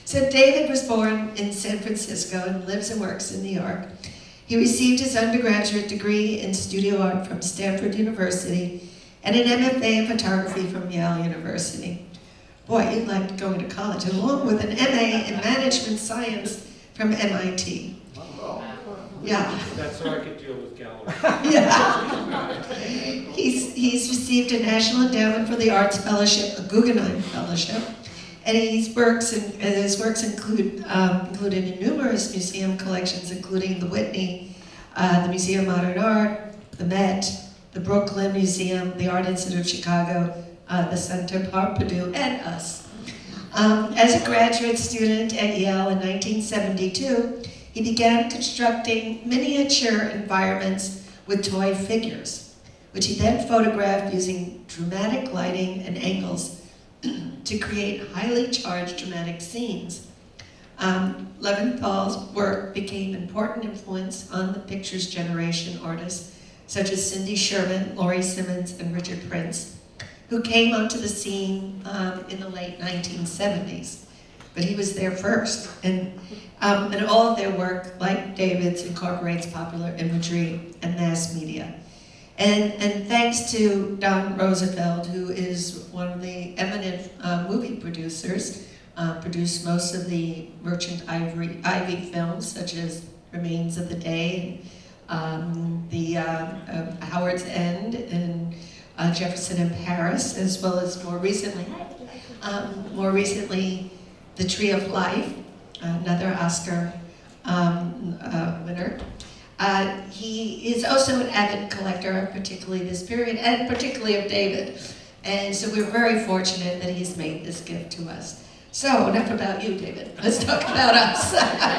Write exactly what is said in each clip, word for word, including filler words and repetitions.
So David was born in San Francisco and lives and works in New York. He received his undergraduate degree in studio art from Stanford University and an M F A in photography from Yale University. Boy, you'd like going to college, along with an M A in management science from M I T. Yeah. That's so I could deal with galleries. Yeah. he's, he's received a National Endowment for the Arts Fellowship, a Guggenheim Fellowship, and his works, in, and his works include um, included in numerous museum collections, including the Whitney, uh, the Museum of Modern Art, the Met, the Brooklyn Museum, the Art Institute of Chicago, uh, the Center Pompidou, and us. Um, as a graduate student at Yale in nineteen seventy-two, he began constructing miniature environments with toy figures, which he then photographed using dramatic lighting and angles to create highly charged dramatic scenes. Um, Levinthal's work became an important influence on the pictures generation artists such as Cindy Sherman, Laurie Simmons, and Richard Prince, who came onto the scene um, in the late nineteen seventies. But he was there first, and, um, and all of their work, like David's, incorporates popular imagery and mass media. And, and thanks to Don Roosevelt, who is one of the eminent uh, movie producers, uh, produced most of the Merchant Ivory, Ivy films, such as Remains of the Day, um, the uh, uh, Howard's End, and uh, Jefferson in Paris, as well as more recently, um, more recently, The Tree of Life, another Oscar um, uh, winner. Uh, he is also an avid collector, particularly this period, and particularly of David. And so we're very fortunate that he's made this gift to us. So, enough about you, David. Let's talk about us.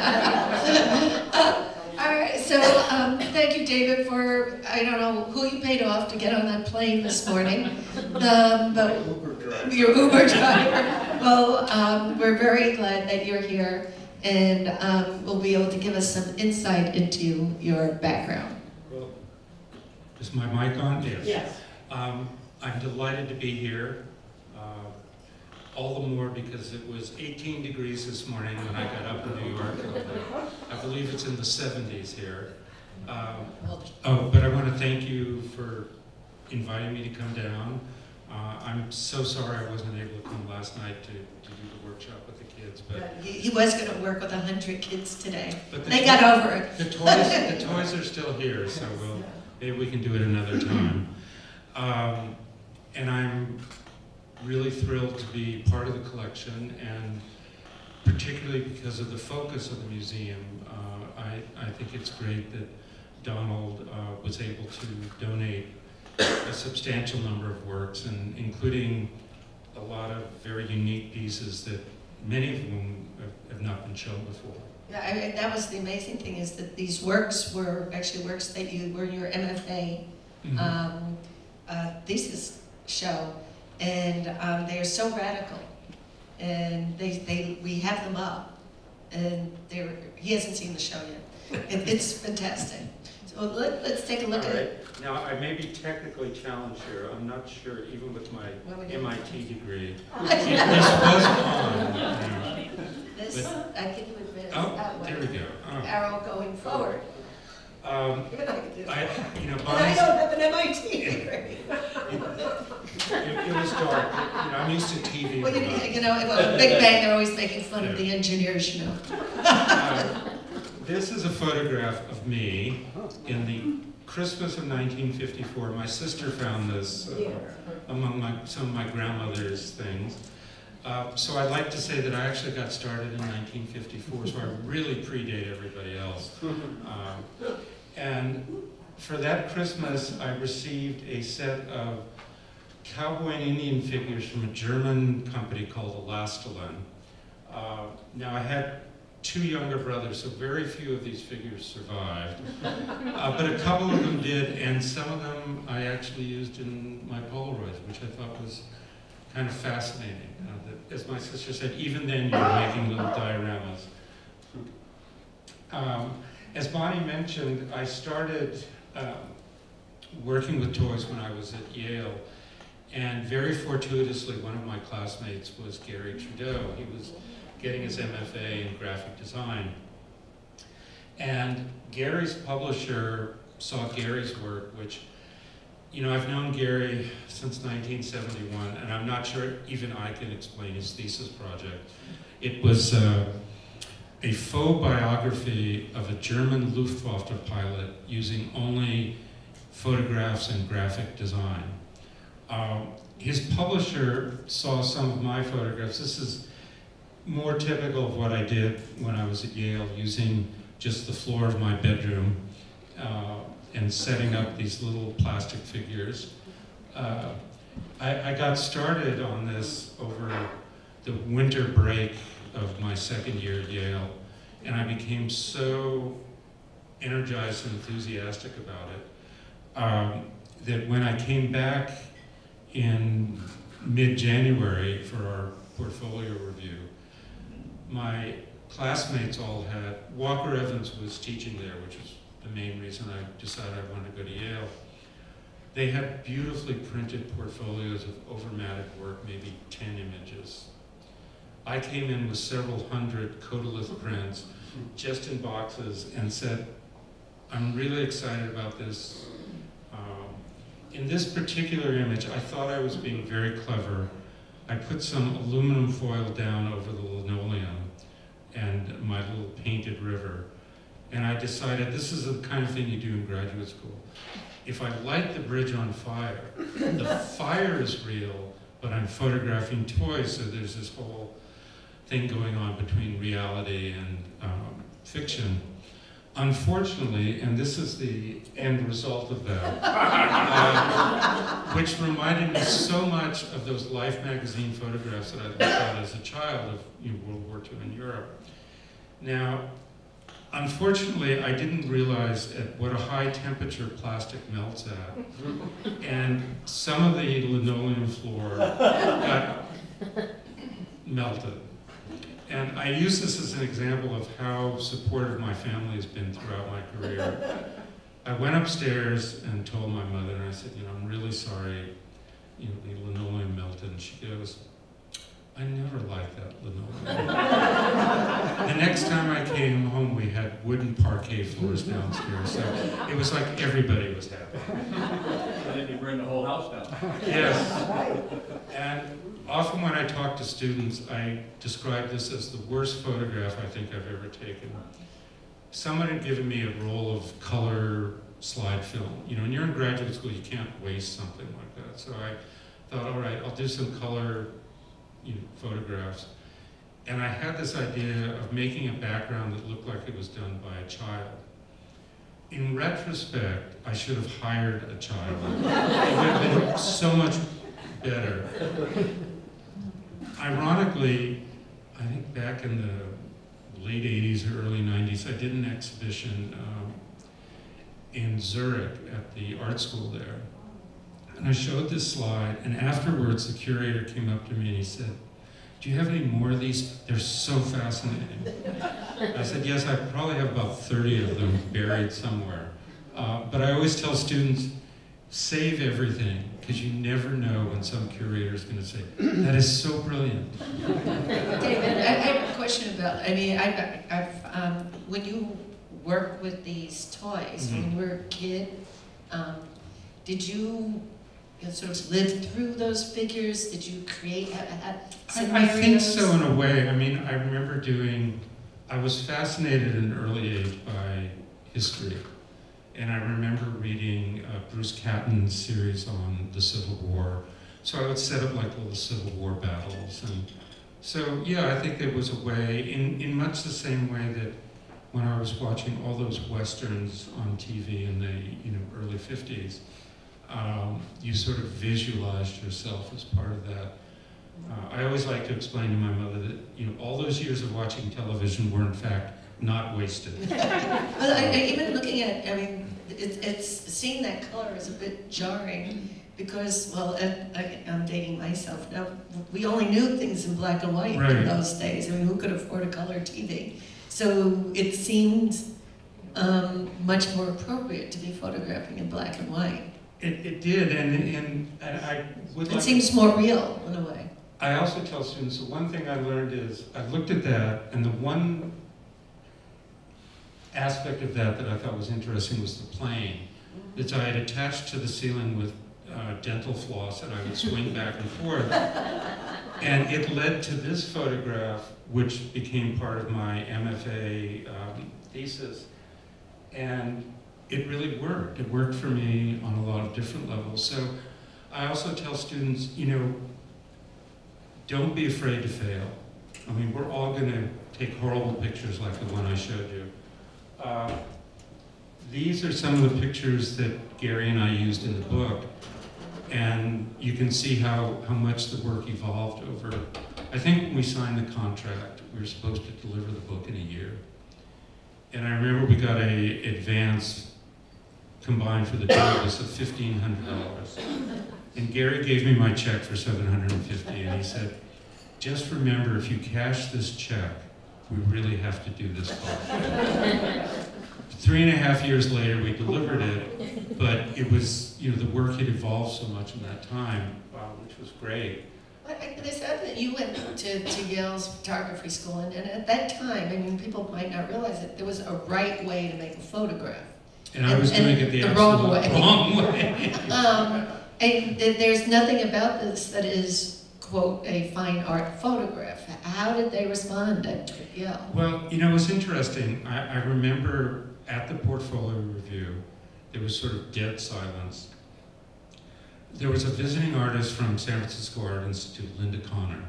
uh, all right, so um, thank you, David, for, I don't know who you paid off to get on that plane this morning. Um, but Uber driver. Your Uber driver. Well, um, we're very glad that you're here, and um, will be able to give us some insight into your background. Well, is my mic on? Yes. Yes. Um, I'm delighted to be here, uh, all the more because it was eighteen degrees this morning when I got up in New York. I believe it's in the seventies here. Um, oh, but I want to thank you for inviting me to come down. Uh, I'm so sorry I wasn't able to come last night to, to do the workshop with the kids, but He, he was going to work with a hundred kids today. But the they got over it. The toys, the toys are still here, so we'll, maybe we can do it another time. Um, and I'm really thrilled to be part of the collection, and particularly because of the focus of the museum. Uh, I, I think it's great that Donald uh, was able to donate a substantial number of works, and including a lot of very unique pieces that many of whom have, have not been shown before. Yeah, I mean, that was the amazing thing, is that these works were actually works that you were in your M F A Mm-hmm. um, uh, thesis show, and um, they are so radical, and they, they we have them up, and they're he hasn't seen the show yet. It, it's fantastic. So let, let's take a look All at right. it. Now, I may be technically challenged here. I'm not sure, even with my M I T degree. This was on. Yeah. This, But, I give you advantage oh, that way. there we go. Oh. Arrow going forward. Um, Even I can do that. I, you know, And I Bonnie's, don't have an M I T degree. it, it was dark. You know, I'm used to T V. Well, you, you know, well, Big Bang, they're always making fun Yeah. of the engineers, you know. uh, this is a photograph of me in the Christmas of nineteen fifty-four. My sister found this uh, among my, some of my grandmother's things. Uh, so I'd like to say that I actually got started in nineteen fifty-four, so I really predate everybody else. Um, and for that Christmas, I received a set of cowboy and Indian figures from a German company called Elastilin. Uh, now I had two younger brothers, so very few of these figures survived. Uh, but a couple of them did, and some of them I actually used in my Polaroids, which I thought was kind of fascinating. Uh, that, as my sister said, even then you were making little dioramas. Um, as Bonnie mentioned, I started uh, working with toys when I was at Yale, and very fortuitously, one of my classmates was Gary Trudeau. He was getting his M F A in graphic design. And Gary's publisher saw Gary's work, which, you know, I've known Gary since nineteen seventy-one, and I'm not sure even I can explain his thesis project. It was uh, a faux biography of a German Luftwaffe pilot using only photographs and graphic design. Um, his publisher saw some of my photographs. This is more typical of what I did when I was at Yale, using just the floor of my bedroom uh, and setting up these little plastic figures. Uh, I, I got started on this over the winter break of my second year at Yale, and I became so energized and enthusiastic about it um, that when I came back in mid-January for our portfolio review, my classmates all had, Walker Evans was teaching there, which was the main reason I decided I wanted to go to Yale. They had beautifully printed portfolios of overmatic work, maybe ten images. I came in with several hundred Codalith prints, just in boxes, and said, I'm really excited about this. Um, in this particular image, I thought I was being very clever. I put some aluminum foil down over the linoleum and my little painted river. And I decided this is the kind of thing you do in graduate school. If I light the bridge on fire, the fire is real, but I'm photographing toys, so there's this whole thing going on between reality and um, fiction. Unfortunately, and this is the end result of that, uh, which reminded me so much of those Life magazine photographs that I looked at as a child of you know, World War Two in Europe. Now, unfortunately, I didn't realize at what a high temperature plastic melts at, and some of the linoleum floor got melted. And I use this as an example of how supportive my family has been throughout my career. I went upstairs and told my mother, and I said, you know, I'm really sorry, you know, the linoleum melted. And she goes, I never liked that linoleum. The next time I came home, we had wooden parquet floors downstairs, so it was like everybody was happy. So then you burn the whole house down. Yes. And often when I talk to students, I describe this as the worst photograph I think I've ever taken. Someone had given me a roll of color slide film. You know, when you're in graduate school, you can't waste something like that. So I thought, all right, I'll do some color you know, photographs. And I had this idea of making a background that looked like it was done by a child. In retrospect, I should have hired a child. It would have been so much better. Ironically, I think back in the late eighties or early nineties, I did an exhibition um, in Zurich at the art school there. And I showed this slide, and afterwards the curator came up to me and he said, do you have any more of these? They're so fascinating. I said, yes, I probably have about thirty of them buried somewhere. Uh, but I always tell students, save everything, because you never know when some curator is going to say, that is so brilliant. David, I, I have a question about, I mean, I, I've, um, when you work with these toys, mm-hmm. when you were a kid, um, did you, you know, sort of live through those figures? Did you create have, have I, I think so in a way. I mean, I remember doing, I was fascinated at an early age by history. And I remember reading uh, Bruce Catton's series on the Civil War. So I would set up like little Civil War battles. And so, yeah, I think there was a way, in, in much the same way that when I was watching all those Westerns on T V in the you know, early fifties, um, you sort of visualized yourself as part of that. Uh, I always like to explain to my mother that you know all those years of watching television were in fact not wasted. Well, I, I, even looking at, I mean, it, it's seeing that color is a bit jarring because, well, I, I, I'm dating myself now. We only knew things in black and white right. in those days. I mean, who could afford a color T V? So it seemed um, much more appropriate to be photographing in black and white. It, it did, and, and, and I would It like seems more real in a way. I also tell students, the one thing I learned is, I looked at that, and the one aspect of that that I thought was interesting was the plane that I had attached to the ceiling with uh, dental floss, and I would swing back and forth. And it led to this photograph, which became part of my M F A um, thesis. And it really worked. It worked for me on a lot of different levels. So I also tell students, you know, don't be afraid to fail. I mean, we're all going to take horrible pictures like the one I showed you. Uh, these are some of the pictures that Gary and I used in the book, and you can see how, how much the work evolved over. I think when we signed the contract, we were supposed to deliver the book in a year. And I remember we got a advance combined for the two of us of fifteen hundred dollars. And Gary gave me my check for seven hundred fifty dollars, and he said, just remember, if you cash this check, we really have to do this book. Three and a half years later, we delivered it, but it was, you know, the work had evolved so much in that time, uh, which was great. But I- they said that you went to, to Yale's photography school, and, and at that time, I mean, people might not realize it, there was a right way to make a photograph. And I was And- doing and it the, the absolute wrong way. wrong way. Um, and th- there's nothing about this that is, quote, a fine art photograph. How did they respond at Yale? Well, you know, it was interesting. I, I remember at the portfolio review, there was sort of dead silence. There was a visiting artist from San Francisco Art Institute, Linda Connor,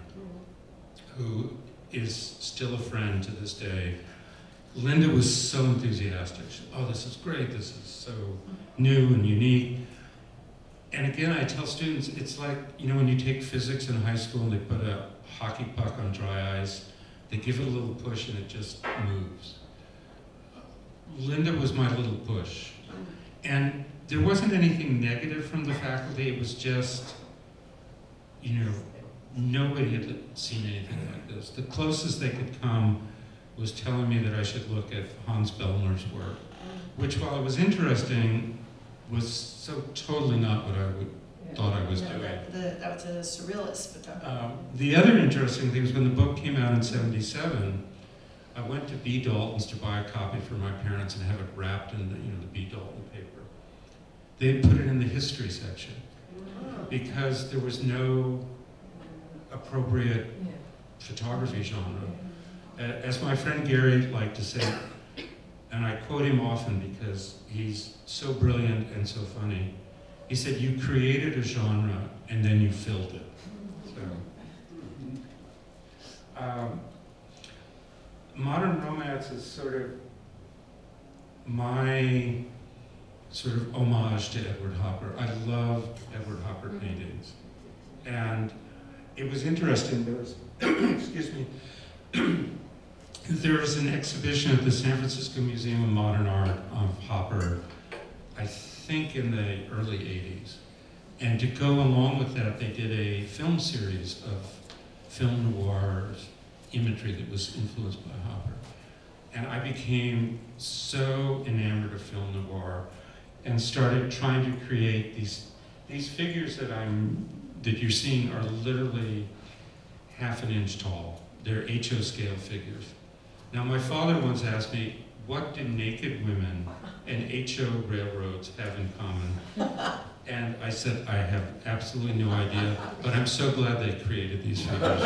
who is still a friend to this day. Linda was so enthusiastic. She, oh, this is great. This is so new and unique. And again, I tell students, it's like, you know, when you take physics in high school and they put a hockey puck on dry ice, they give it a little push and it just moves. Linda was my little push. And there wasn't anything negative from the faculty, it was just, you know, nobody had seen anything like this. The closest they could come was telling me that I should look at Hans Bellner's work, which, while it was interesting, was so totally not what I would, Yeah. thought I was No, doing. that, the, that was a surrealist photography. Um, the other interesting thing was when the book came out in seventy-seven, I went to B. Dalton's to buy a copy for my parents and have it wrapped in the, you know, the B. Dalton paper. They had put it in the history section because there was no appropriate Yeah. photography genre. A- As my friend Gary liked to say, and I quote him often because he's so brilliant and so funny, he said, you created a genre and then you filled it. So, um, modern romance is sort of my sort of homage to Edward Hopper. I love Edward Hopper paintings. And it was interesting, there was, excuse me, there was an exhibition at the San Francisco Museum of Modern Art of Hopper, I think in the early eighties. And to go along with that, they did a film series of film noir imagery that was influenced by Hopper. And I became so enamored of film noir and started trying to create these, these figures that I'm, that you're seeing are literally half an inch tall. They're H O scale figures. Now, my father once asked me, what do naked women and H O railroads have in common? And I said, I have absolutely no idea, but I'm so glad they created these figures.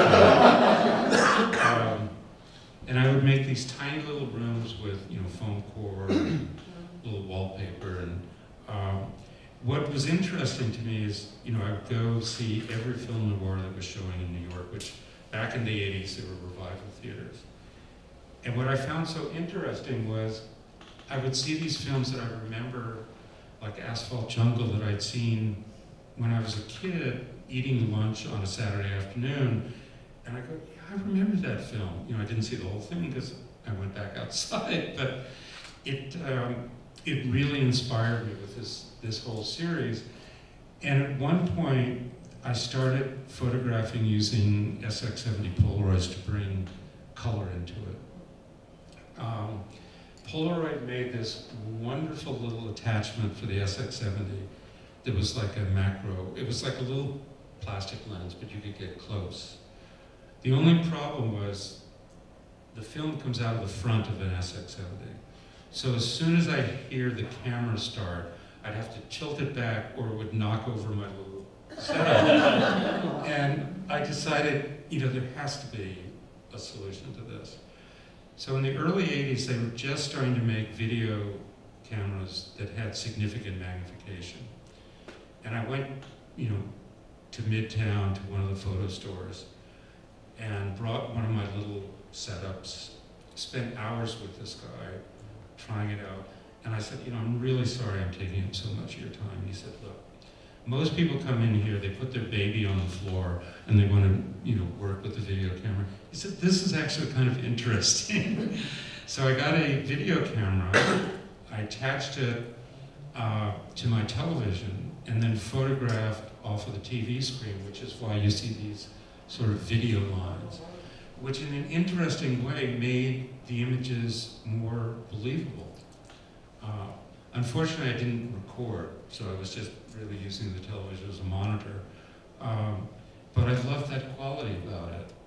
um, and I would make these tiny little rooms with, you know, foam core, and little wallpaper, and um, what was interesting to me is, you know, I would go see every film noir that was showing in New York, which back in the eighties, there were revival theaters. And what I found so interesting was I would see these films that I remember, like Asphalt Jungle, that I'd seen when I was a kid eating lunch on a Saturday afternoon. And I go, yeah, I remember that film. You know, I didn't see the whole thing because I went back outside, but it, um, it really inspired me with this, this whole series. And at one point, I started photographing using S X seventy Polaroids to bring color into it. Um, Polaroid made this wonderful little attachment for the S X seventy that was like a macro. It was like a little plastic lens, but you could get close. The only problem was the film comes out of the front of an S X seventy. So as soon as I hear the camera start, I'd have to tilt it back or it would knock over my little setup. And I decided, you know, there has to be a solution to this. So in the early eighties, they were just starting to make video cameras that had significant magnification. And I went, you know, to Midtown to one of the photo stores and brought one of my little setups, spent hours with this guy trying it out. And I said, you know, I'm really sorry I'm taking up so much of your time. And he said, look, most people come in here, they put their baby on the floor and they want to, you know, work with the video camera. He said, this is actually kind of interesting. So I got a video camera, I attached it uh, to my television and then photographed off of the T V screen, which is why you see these sort of video lines, which in an interesting way made the images more believable. Uh, unfortunately, I didn't record, so I was just really using the television as a monitor. Um, but I love that quality about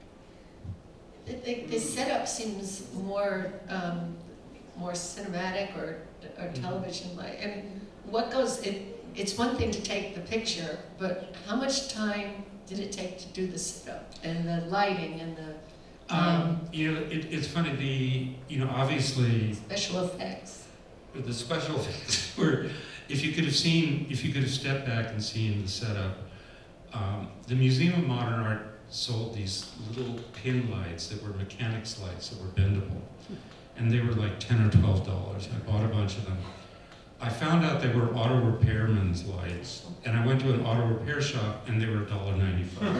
it. The, the, the setup seems more um, more cinematic or, or television-like. I mean, what goes, it, it's one thing to take the picture, but how much time did it take to do the setup and the lighting and the... Um, um, you know, it, it's funny, the, you know, obviously... Special effects. The special effects were, if you could have seen, if you could have stepped back and seen the setup, um, the Museum of Modern Art sold these little pin lights that were mechanics lights that were bendable. And they were like ten or twelve dollars. I bought a bunch of them. I found out they were auto repairman's lights, and I went to an auto repair shop and they were a dollar ninety-five.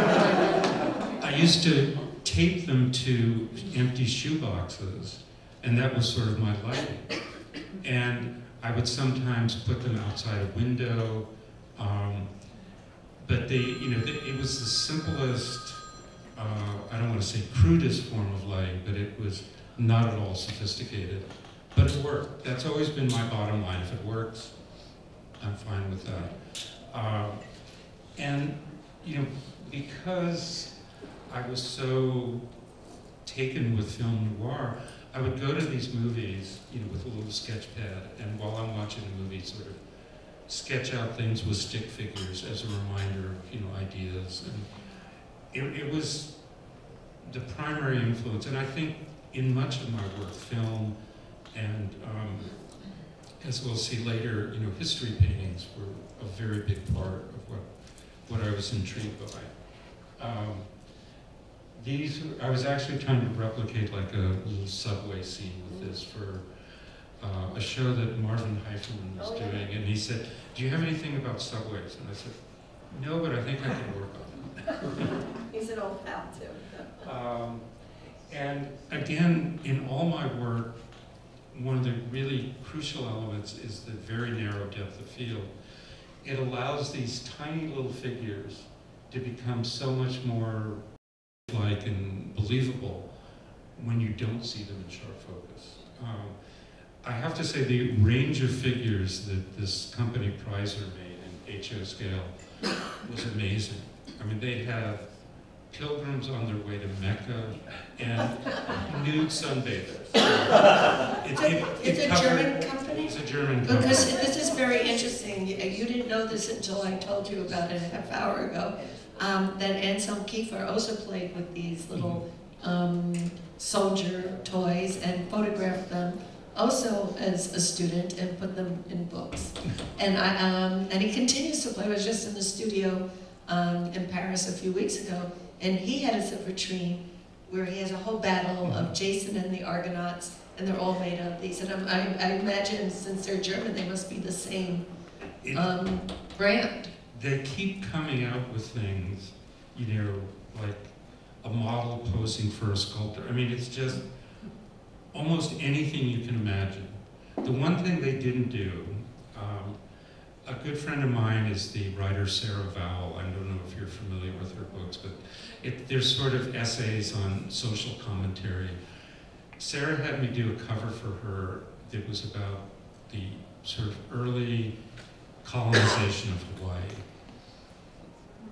I used to tape them to empty shoe boxes, and that was sort of my lighting. And I would sometimes put them outside a window, um, but they, you know, they, it was the simplest, uh, I don't want to say crudest form of lighting, but it was not at all sophisticated. But it worked. That's always been my bottom line. If it works, I'm fine with that. Um, and, you know, because I was so taken with film noir, I would go to these movies, you know, with a little sketch pad, and while I'm watching the movie, sort of sketch out things with stick figures as a reminder of, you know, ideas. And it, it was the primary influence. And I think in much of my work, film and, um, as we'll see later, you know, history paintings were a very big part of what, what I was intrigued by. Um, These, I was actually trying to replicate like a little subway scene with this for uh, a show that Marvin Heiferman was oh, yeah. doing, and he said, do you have anything about subways? And I said, no, but I think I can work on it. He's an old pal too. um, and again, in all my work, one of the really crucial elements is the very narrow depth of field. It allows these tiny little figures to become so much more like and believable when you don't see them in sharp focus. Um, I have to say the range of figures that this company Prizer made in H O scale was amazing. I mean, they'd have pilgrims on their way to Mecca and nude sunbathers. It, it, it's it a covered, German company? It's a German company. Because this is very interesting. You, you didn't know this until I told you about it a half hour ago. Um, that Anselm Kiefer also played with these little um, soldier toys and photographed them also as a student and put them in books. And I um, and he continues to play. I was just in the studio um, in Paris a few weeks ago, and he had a vitrine where he has a whole battle of Jason and the Argonauts, and they're all made of these. And I'm, I, I imagine since they're German, they must be the same um, brand. They keep coming out with things, you know, like a model posing for a sculptor. I mean, it's just almost anything you can imagine. The one thing they didn't do, um, a good friend of mine is the writer Sarah Vowell. I don't know if you're familiar with her books, but it, there's sort of essays on social commentary. Sarah had me do a cover for her that was about the sort of early colonization of Hawaii.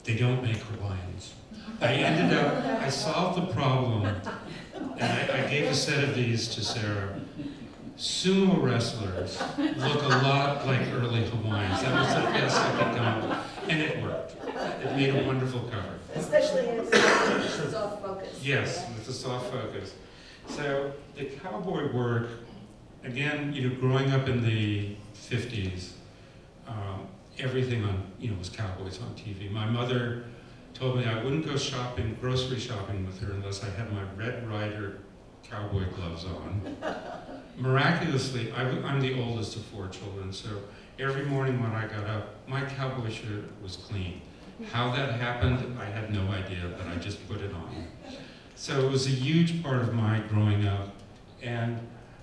they don't make Hawaiians. I ended up, I solved the problem, and I, I gave a set of these to Sarah. Sumo wrestlers look a lot like early Hawaiians. That was the best I could come up with, and it worked. It made a wonderful cover. Especially in a soft focus. Yes, with the soft focus. So the cowboy work, again, you know, growing up in the fifties, um, everything on, you know, was cowboys on T V. My mother told me I wouldn't go shopping, grocery shopping with her unless I had my Red Ryder cowboy gloves on. Miraculously, I, I'm the oldest of four children, so every morning when I got up, my cowboy shirt was clean. How that happened, I had no idea, but I just put it on. So it was a huge part of my growing up. And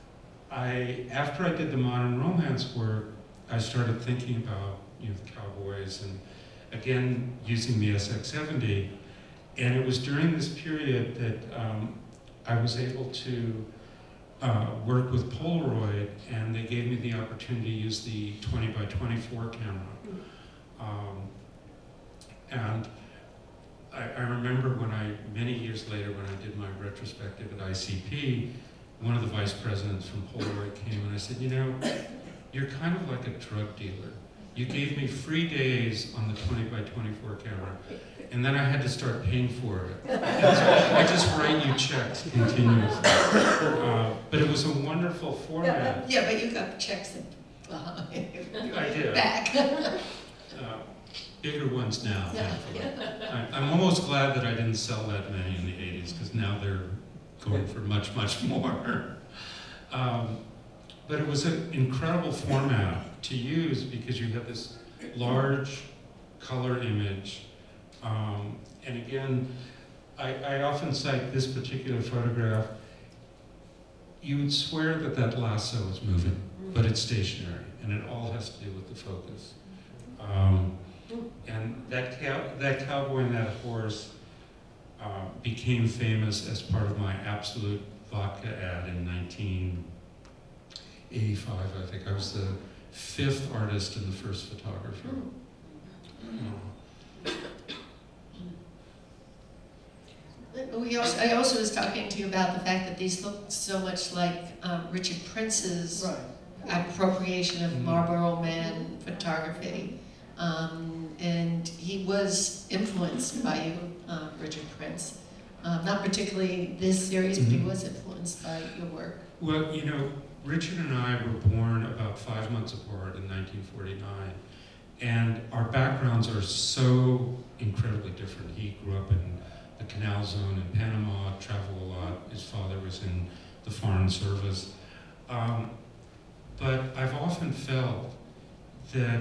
I, after I did the modern romance work, I started thinking about, you know, the cowboys and, again, using the S X seventy. And it was during this period that um, I was able to uh, work with Polaroid, and they gave me the opportunity to use the twenty by twenty-four camera. Um, and I, I remember when I, many years later, when I did my retrospective at I C P, one of the vice presidents from Polaroid came and I said, you know, you're kind of like a drug dealer. You gave me free days on the twenty by twenty-four camera, and then I had to start paying for it. And so I just write you checks continuously. Uh, but it was a wonderful format. Yeah, but you got checks in, uh, I did. back. Uh, bigger ones now, Yeah. thankfully. I, I'm almost glad that I didn't sell that many in the eighties, because now they're going for much, much more. Um, but it was an incredible format to use because you have this large color image. Um, and again, I, I often cite this particular photograph. You would swear that that lasso is moving, but it's stationary, and it all has to do with the focus. Um, and that, cow that cowboy and that horse uh, became famous as part of my Absolute Vodka ad in nineteen eighty-five, I think. I was the fifth artist and the first photographer. Um, We also, I also was talking to you about the fact that these look so much like um, Richard Prince's Right. appropriation of Mhm. Marlboro Man photography. Um, and he was influenced by you, uh, Richard Prince. Um, not particularly this series, but he Mhm. was influenced by your work. Well, you know, Richard and I were born about five months apart in nineteen forty-nine, and our backgrounds are so incredibly different. He grew up in the Canal Zone in Panama, traveled a lot. His father was in the Foreign Service. Um, but I've often felt that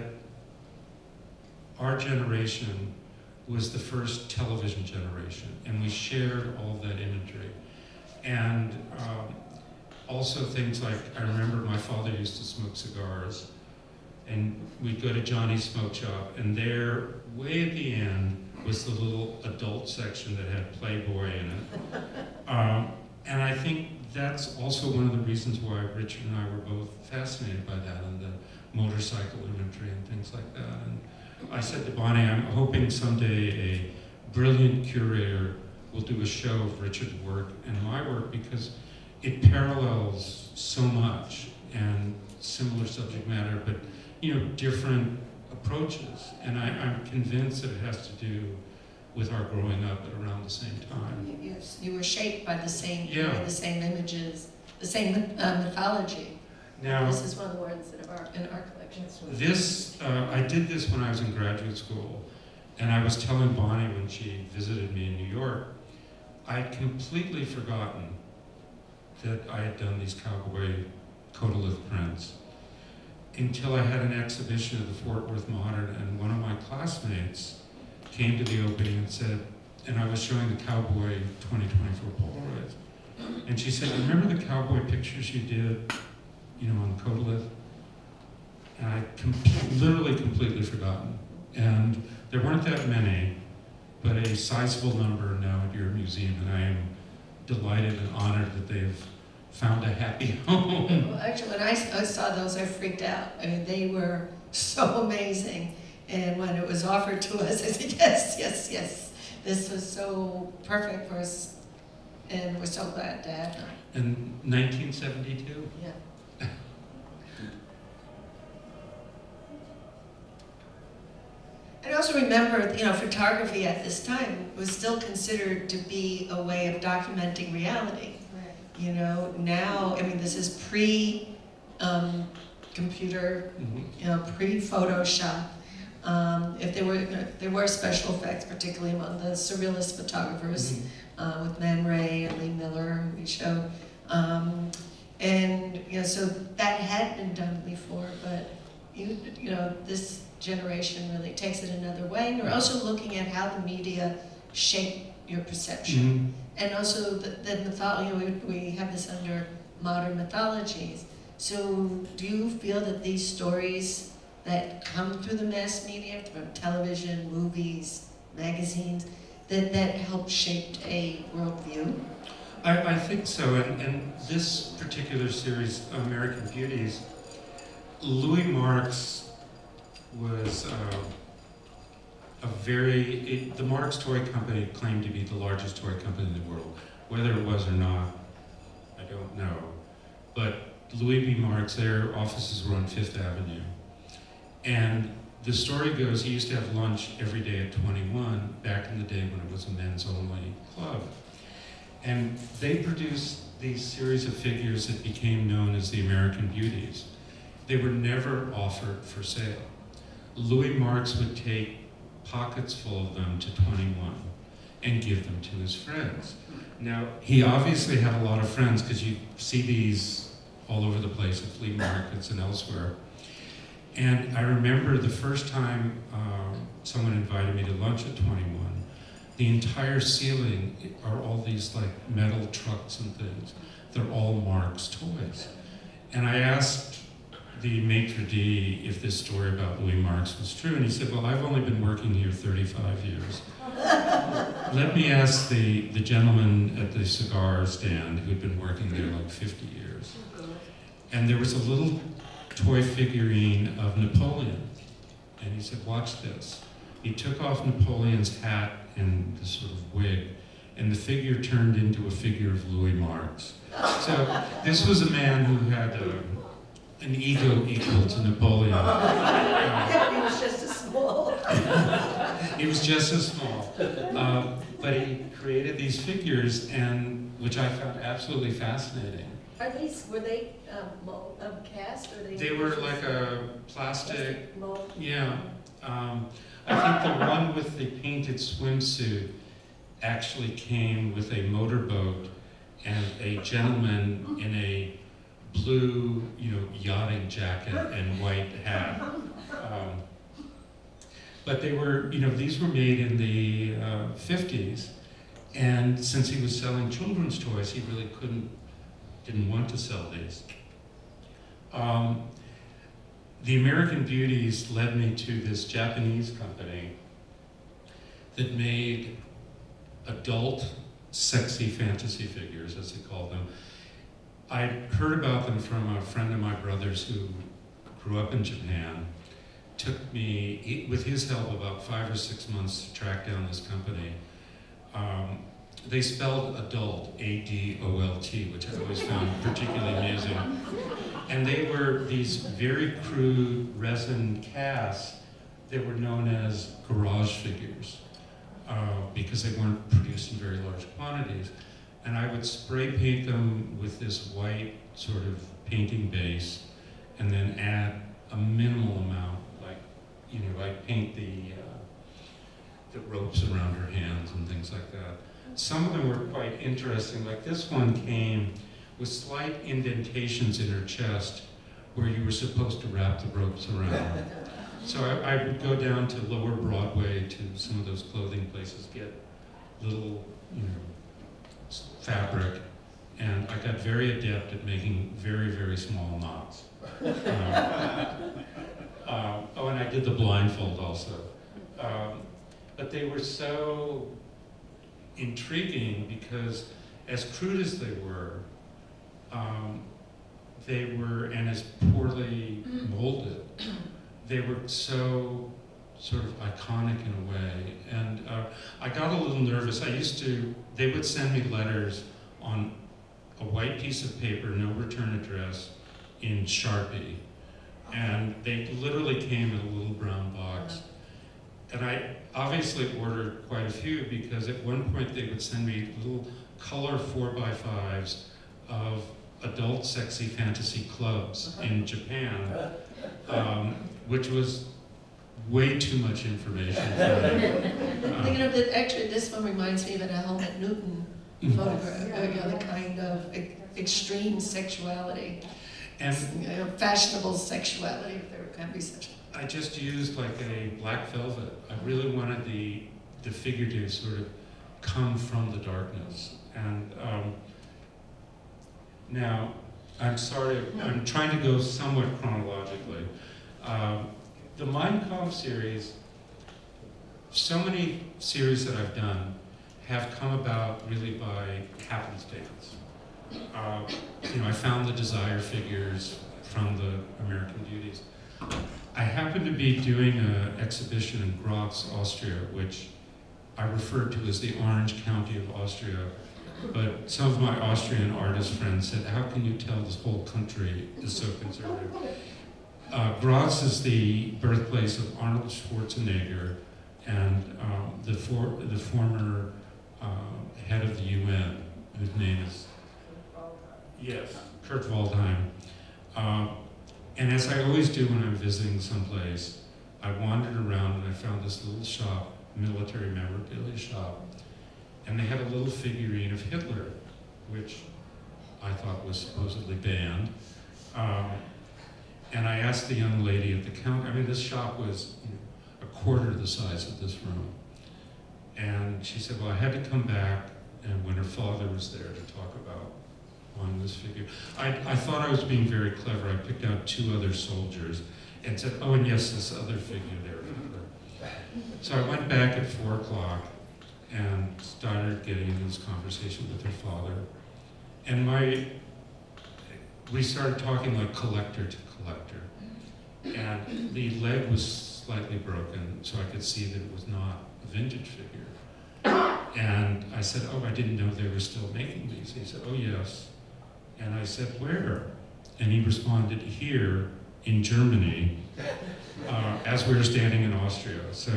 our generation was the first television generation, and we shared all that imagery. And um, also things like, I remember my father used to smoke cigars, and we'd go to Johnny's Smoke Shop, and there, way at the end, was the little adult section that had Playboy in it. Um, and I think that's also one of the reasons why Richard and I were both fascinated by that, and the motorcycle imagery and things like that. And I said to Bonnie, I'm hoping someday a brilliant curator will do a show of Richard's work and my work, because it parallels so much and similar subject matter, but you know, different approaches. And I, I'm convinced that it has to do with our growing up at around the same time. You, you, you were shaped by the same, Yeah. the same images, the same uh, mythology. Now, This is one of the ones that are in our collection. this, uh, I did this when I was in graduate school, and I was telling Bonnie when she visited me in New York, I'd completely forgotten that I had done these cowboy Codolith prints until I had an exhibition at the Fort Worth Modern, and one of my classmates came to the opening and said, and I was showing the cowboy twenty twenty-four Polaroids, and she said, remember the cowboy pictures you did, you know, on Codolith? And I com literally completely forgotten. And there weren't that many, but a sizable number now at your museum, and I am delighted and honored that they've found a happy home. Well, actually, when I, I saw those, I freaked out. I mean, they were so amazing. And when it was offered to us, I said, yes, yes, yes. This was so perfect for us, and we're so glad to have them. In nineteen seventy-two? Yeah. And also remember, you know, photography at this time was still considered to be a way of documenting reality. Right. You know, now, I mean, this is pre um, computer, Mm-hmm. you know, pre-Photoshop. Um, if there were, you know, if there were special effects, particularly among the surrealist photographers, Mm-hmm. uh, with Man Ray and Lee Miller, who we showed. Um, and, you know, so that had been done before, but, you, you know, this generation really takes it another way. And we're also looking at how the media shape your perception. Mm-hmm. And also the, the mythology, you know, we, we have this under modern mythologies. So do you feel that these stories that come through the mass media, from television, movies, magazines, that that help shape a worldview? I, I think so, and, and this particular series, American Beauties, Louis Marx was uh, a very, it, the Marx Toy Company claimed to be the largest toy company in the world. Whether it was or not, I don't know. But Louis B. Marx, their offices were on Fifth Avenue. And the story goes, he used to have lunch every day at twenty-one, back in the day when it was a men's only club. And they produced these series of figures that became known as the American Beauties. They were never offered for sale. Louis Marx would take pockets full of them to twenty-one and give them to his friends. Now, he obviously had a lot of friends, because you see these all over the place at flea markets and elsewhere. And I remember the first time uh, someone invited me to lunch at twenty-one, the entire ceiling are all these like metal trucks and things. They're all Marx toys. And I asked the maitre d' if this story about Louis Marx was true, and he said, well, I've only been working here thirty-five years. Let me ask the, the gentleman at the cigar stand who'd been working there like fifty years. And there was a little toy figurine of Napoleon. And he said, watch this. He took off Napoleon's hat and the sort of wig, and the figure turned into a figure of Louis Marx. So this was a man who had a, an ego equal to Napoleon. Uh, It was just a small. He was just as small. Uh, but he created these figures, and which I found absolutely fascinating. Are these, were they um, mold, um, cast, or they? They were like a plastic, Plastic mold? yeah. Um, I think the one with the painted swimsuit actually came with a motorboat and a gentleman in a blue, you know, yachting jacket and white hat. Um, but they were, you know, these were made in the uh, fifties, and since he was selling children's toys, he really couldn't, didn't want to sell these. Um, the American Beauties led me to this Japanese company that made adult, sexy fantasy figures, as they called them. I heard about them from a friend of my brother's who grew up in Japan. Took me, he, with his help, about five or six months to track down this company. Um, they spelled adult, A D O L T, which I always found particularly amusing. And they were these very crude resin casts that were known as garage figures, uh, because they weren't produced in very large quantities. And I would spray paint them with this white sort of painting base, and then add a minimal amount, like, you know, I'd paint the, uh, the ropes around her hands and things like that. Some of them were quite interesting. Like this one came with slight indentations in her chest where you were supposed to wrap the ropes around. So I, I would go down to Lower Broadway to some of those clothing places, get little, you know, fabric, and I got very adept at making very, very small knots. Um, uh, oh, and I did the blindfold also. Um, but they were so intriguing because, as crude as they were, um, they were, and as poorly molded, they were so sort of iconic in a way. And uh, I got a little nervous. I used to, they would send me letters on a white piece of paper, no return address, in Sharpie. And they literally came in a little brown box. And I obviously ordered quite a few because at one point they would send me little color four by fives of adult sexy fantasy clubs in Japan, um, which was way too much information for me. Um, You know, that actually this one reminds me of an Helmut Newton photograph, uh, you know, the kind of e extreme sexuality, and you know, fashionable sexuality, if there can be such. I just used like a black velvet. I really wanted the the figure to sort of come from the darkness. And um, now, I'm sorry, I'm trying to go somewhat chronologically. Um, the Mein Kampf series, so many series that I've done have come about really by happenstance. Uh, you know, I found the Desire figures from the American Beauties. I happened to be doing an exhibition in Graz, Austria, which I referred to as the Orange County of Austria, but some of my Austrian artist friends said, how can you tell this whole country is so conservative? Uh, Graz is the birthplace of Arnold Schwarzenegger and um, the, for, the former uh, head of the U N, whose name is, yes, Kurt Waldheim. Uh, and as I always do when I'm visiting someplace, I wandered around and I found this little shop, military memorabilia shop, and they had a little figurine of Hitler, which I thought was supposedly banned. Um, and I asked the young lady at the counter, I mean, this shop was you know, a quarter the size of this room. And she said, well, I had to come back, and when her father was there to talk about on this figure. I, I thought I was being very clever. I picked out two other soldiers and said, oh, and yes, this other figure there. So I went back at four o'clock and started getting into this conversation with her father. And my, we started talking like collector to collector. And the leg was slightly broken, so I could see that it was not a vintage figure. And I said, oh, I didn't know they were still making these. He said, oh, yes. And I said, where? And he responded, here in Germany, uh, as we were standing in Austria. So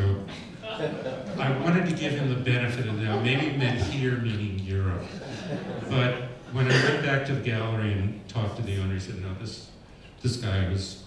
I wanted to give him the benefit of the doubt. Maybe it meant here, meaning Europe. But when I went back to the gallery and talked to the owner, he said, no, this, this guy was,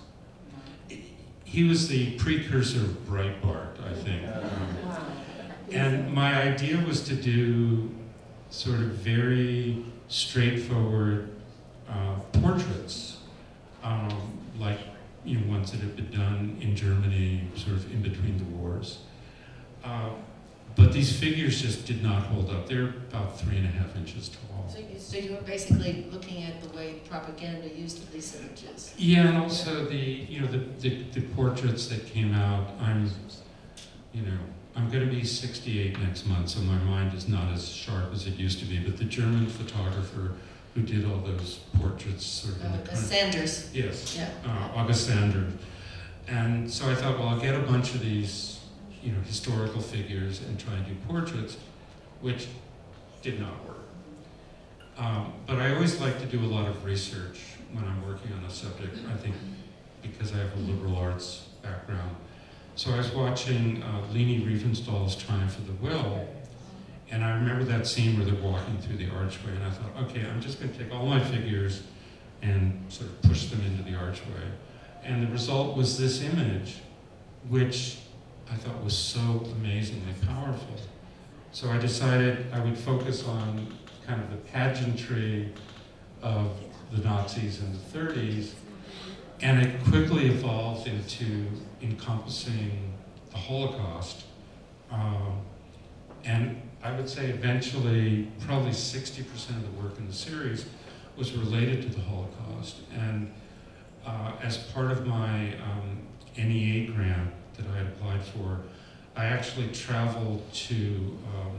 he was the precursor of Breitbart, I think. Um, and my idea was to do sort of very straightforward uh, portraits, um, like you know, ones that had been done in Germany, sort of in between the wars. Uh, but these figures just did not hold up. They're about three and a half inches tall. So you, so you were basically looking at the way propaganda used these images. Yeah, and also the you know the, the the portraits that came out. I'm, you know, I'm going to be sixty-eight next month, so my mind is not as sharp as it used to be. But the German photographer who did all those portraits, sort of in Uh, the the country, Sanders. yes, Yeah. uh, August Sander. And so I thought, well, I'll get a bunch of these, you know, historical figures and try and do portraits, which did not work. Um, but I always like to do a lot of research when I'm working on a subject, I think because I have a liberal arts background. So I was watching uh, Leni Riefenstahl's Triumph of the Will, and I remember that scene where they're walking through the archway, and I thought, okay, I'm just going to take all my figures and sort of push them into the archway. And the result was this image, which I thought was so amazingly powerful. So I decided I would focus on kind of the pageantry of the Nazis in the thirties, and it quickly evolved into encompassing the Holocaust. Um, and I would say eventually probably sixty percent of the work in the series was related to the Holocaust. And uh, as part of my um, N E A grant that I had applied for, I actually traveled to um,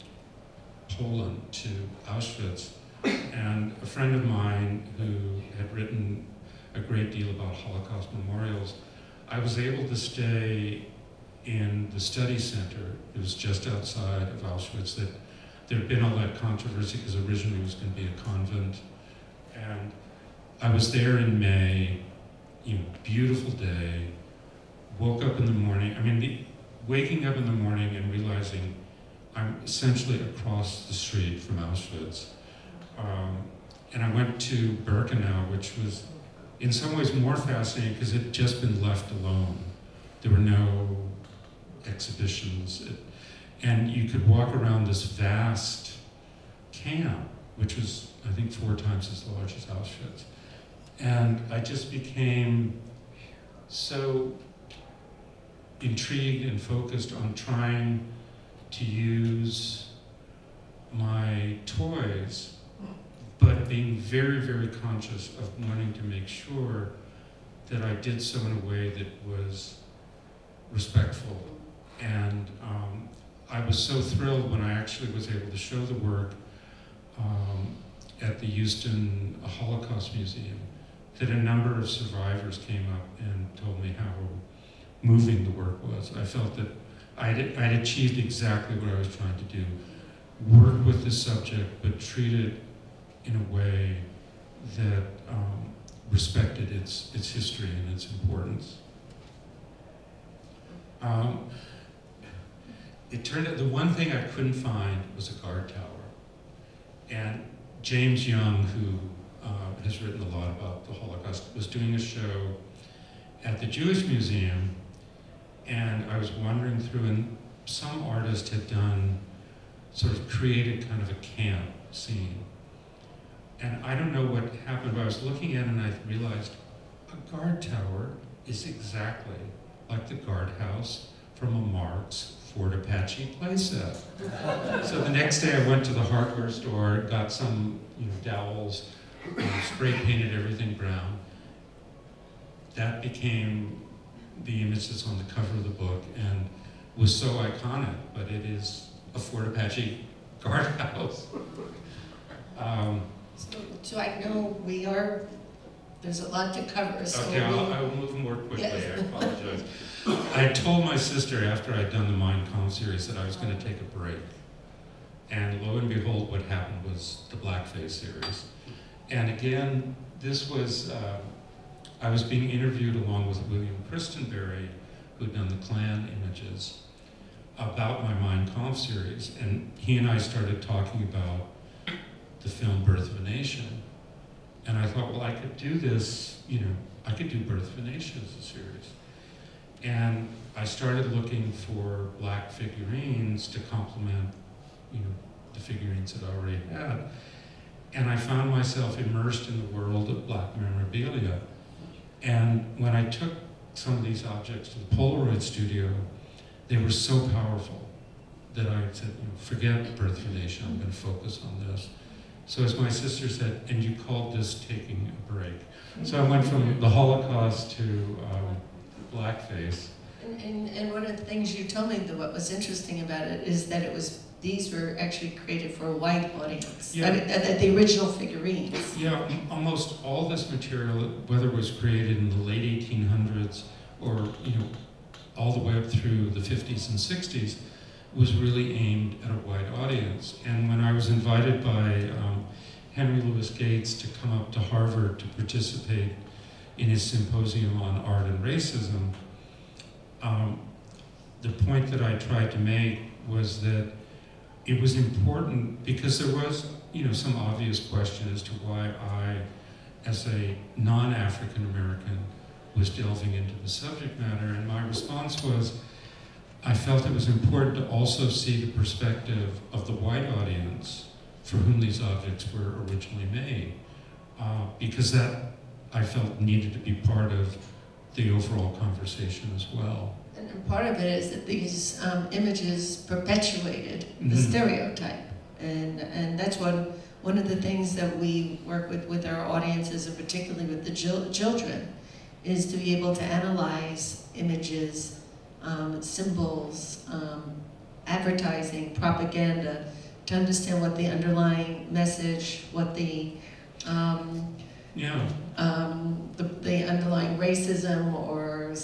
Poland, to Auschwitz, and a friend of mine who had written a great deal about Holocaust memorials, I was able to stay in the study center. It was just outside of Auschwitz. That there had been all that controversy because originally it was going to be a convent. And I was there in May, you know, beautiful day, woke up in the morning. I mean, the, waking up in the morning and realizing I'm essentially across the street from Auschwitz. Um, and I went to Birkenau, which was in some ways more fascinating because it had just been left alone. There were no exhibitions. It, and you could walk around this vast camp, which was, I think, four times as large as Auschwitz. And I just became so intrigued and focused on trying to use my toys, but being very, very conscious of wanting to make sure that I did so in a way that was respectful. And um, I was so thrilled when I actually was able to show the work um, at the Houston Holocaust Museum, that a number of survivors came up and told me how moving the work was. I felt that I'd, I'd achieved exactly what I was trying to do. Work with the subject, but treat it in a way that um, respected its, its history and its importance. Um, it turned out the one thing I couldn't find was a guard tower. And James Young, who uh, has written a lot about the Holocaust, was doing a show at the Jewish Museum, and I was wandering through, and some artist had done, sort of created kind of a camp scene. And I don't know what happened, but I was looking at it and I realized a guard tower is exactly like the guardhouse from a Marx Fort Apache playset. So the next day I went to the hardware store, got some you know, dowels, uh, spray painted everything brown. That became the image that's on the cover of the book and was so iconic, but it is a Fort Apache guardhouse. Um, So, so I know we are, there's a lot to cover, so okay, I'll, we, I will move more quickly, Yes. I apologize. I told my sister after I'd done the Mein Kampf series that I was going to take a break. And lo and behold, what happened was the Blackface series. And again, this was, uh, I was being interviewed along with William Christenberry, who'd done the Klan images, about my Mein Kampf series. And he and I started talking about the film Birth of a Nation. And I thought, well, I could do this, you know, I could do Birth of a Nation as a series. And I started looking for black figurines to complement, you know, the figurines that I already had. And I found myself immersed in the world of black memorabilia. And when I took some of these objects to the Polaroid studio, they were so powerful that I said, you know, forget Birth of a Nation, I'm going to focus on this. So as my sister said, and you called this taking a break. So I went from the Holocaust to um, blackface. and, and, and one of the things you told me that what was interesting about it is that it was, these were actually created for a white audience, Yeah. that, that the original figurines. Yeah, m- almost all this material, whether it was created in the late eighteen hundreds or, you know, all the way up through the fifties and sixties, was really aimed at a white audience. And when I was invited by um, Henry Louis Gates to come up to Harvard to participate in his symposium on art and racism, um, the point that I tried to make was that it was important because there was, you know, some obvious question as to why I, as a non-African American, was delving into the subject matter. And my response was, I felt it was important to also see the perspective of the white audience for whom these objects were originally made, uh, because that, I felt, needed to be part of the overall conversation as well. And, and part of it is that these um, images perpetuated the Mhm. stereotype. And, and that's one, one of the things that we work with with our audiences, and particularly with the chil- children, is to be able to analyze images, Um, symbols, um, advertising, propaganda, to understand what the underlying message, what the, um, Yeah. um, the, the underlying racism or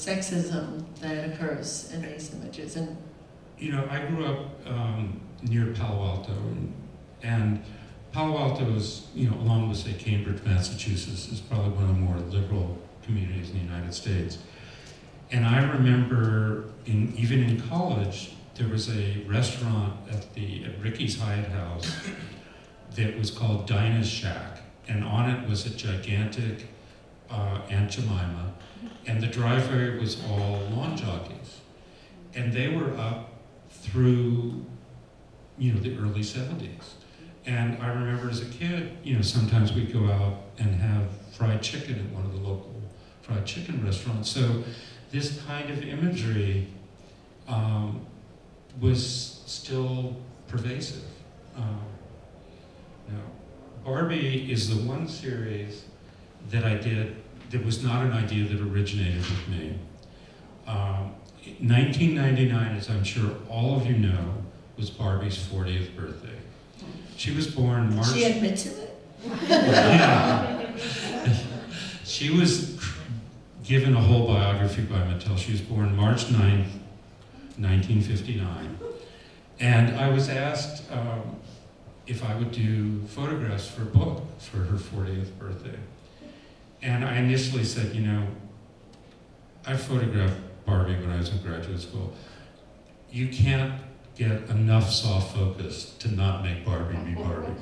sexism that occurs in these images. And you know, I grew up um, near Palo Alto, and, and Palo Alto is, you know, along with, say, Cambridge, Massachusetts, is probably one of the more liberal communities in the United States. And I remember, in, even in college, there was a restaurant at the at Ricky's Hyatt House that was called Dinah's Shack, and on it was a gigantic uh, Aunt Jemima, and the driveway was all lawn jockeys, and they were up through, you know, the early seventies. And I remember as a kid, you know, sometimes we'd go out and have fried chicken at one of the local fried chicken restaurants. So this kind of imagery um, was still pervasive. Um, now, Barbie is the one series that I did that was not an idea that originated with me. Um, nineteen ninety-nine, as I'm sure all of you know, was Barbie's fortieth birthday. She was born March... she admits it? Yeah. She was given a whole biography by Mattel. She was born March ninth, nineteen fifty-nine. And I was asked um, if I would do photographs for a book for her fortieth birthday. And I initially said, you know, I photographed Barbie when I was in graduate school. You can't get enough soft focus to not make Barbie be Barbie.